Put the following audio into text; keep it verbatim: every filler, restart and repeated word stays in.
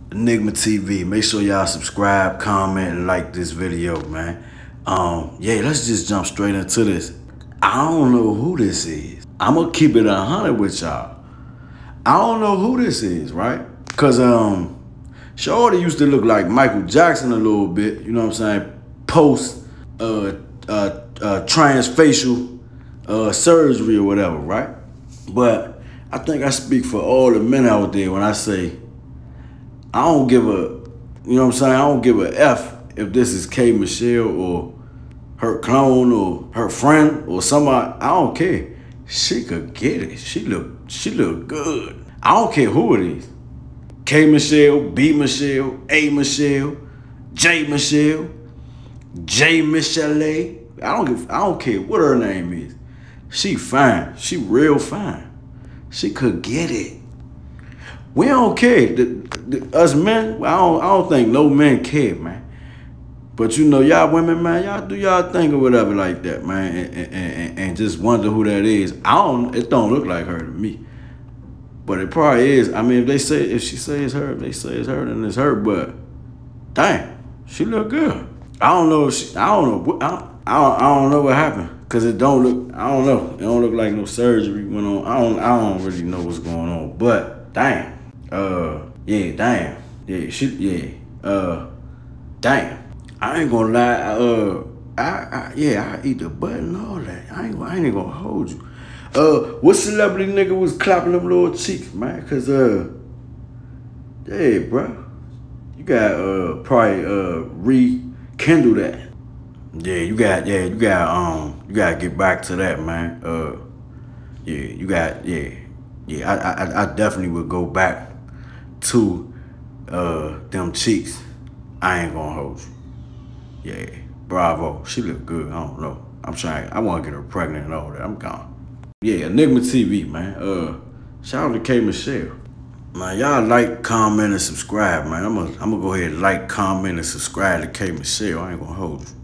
Enigma T V. Make sure y'all subscribe, comment, and like this video, man. Um, yeah, let's just jump straight into this. I don't know who this is. I'm gonna keep it a hundred with y'all. I don't know who this is, right? Cause um, Shorty used to look like Michael Jackson a little bit. You know what I'm saying? Post uh uh, uh transfacial uh surgery or whatever, right? But I think I speak for all the men out there when I say I don't give a, you know what I'm saying? I don't give a F if this is K Michelle or her clone or her friend or somebody. I don't care. She could get it. She look, she look good. I don't care who it is. K Michelle, B Michelle, A Michelle, J Michelle, J Michelle. I don't give, I don't care what her name is. She fine. She real fine. She could get it. We don't care. The, the, us men, I don't, I don't think no men care, man. But you know, y'all women, man, y'all do y'all thing or whatever like that, man, and, and, and, and just wonder who that is. I don't. It don't look like her to me, but it probably is. I mean, if they say, if she say it's her, if they say it's her, then it's her. But dang, she look good. I don't know if she. I don't know. I don't, I don't, I don't know what happened. Cause it don't look. I don't know. It don't look like no surgery went on. I don't. I don't really know what's going on. But damn. Uh, yeah, damn. Yeah, she, yeah. Uh, damn. I ain't gonna lie. Uh, I, I, yeah, I eat the butt and all that. I ain't, I ain't gonna hold you. Uh, what celebrity nigga was clapping them little cheeks, man? Cause, uh, yeah, bro. You got, uh, probably, uh, rekindle that. Yeah, you got, yeah, you got, um, you gotta get back to that, man. Uh, yeah, you got, yeah. Yeah, I, I, I definitely would go back to uh them cheeks. I ain't gonna hold you. Yeah, bravo. She look good. I don't know. I'm trying. I want to get her pregnant and all that. I'm gone. Yeah, Enigma T V, man. Uh, shout out to K Michelle. Man, y'all like, comment, and subscribe, man. I'm gonna, I'm gonna go ahead and like, comment, and subscribe to K Michelle. I ain't gonna hold you.